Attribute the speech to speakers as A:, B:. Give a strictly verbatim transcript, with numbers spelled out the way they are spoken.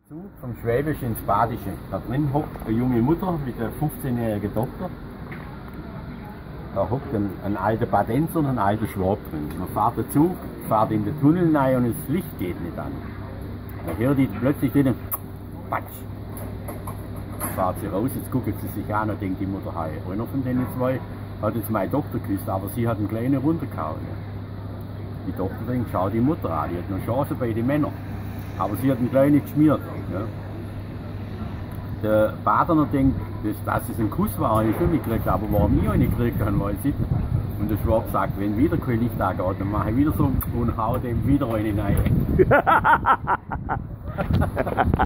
A: Zug vom Schwäbisch ins Badische. Da drin hockt eine junge Mutter mit einer fünfzehnjährigen Tochter. Da hockt ein, ein alter Badenser und ein alter Schwab drin. Man fährt den Zug, fährt in den Tunnel rein und das Licht geht nicht an. Da hört die plötzlich drinnen, patsch. Dann fährt sie raus, jetzt guckt sie sich an und denkt die Mutter, hey, einer von denen zwei hat jetzt meine Tochter geküsst, aber sie hat einen kleinen runtergehauen. Die Tochter denkt, schau die Mutter an, die hat noch Chancen bei den Männern. Aber sie hat einen kleinen geschmiert. Ja. Der Badener denkt, dass, dass es ein Kuss war, habe ich schon mitgekriegt, aber warum ich einen gekriegt habe, weiß ich nicht. Und der Schwab sagt, wenn wieder kein Licht angeht, dann mache ich wieder so und hau dem wieder einen rein.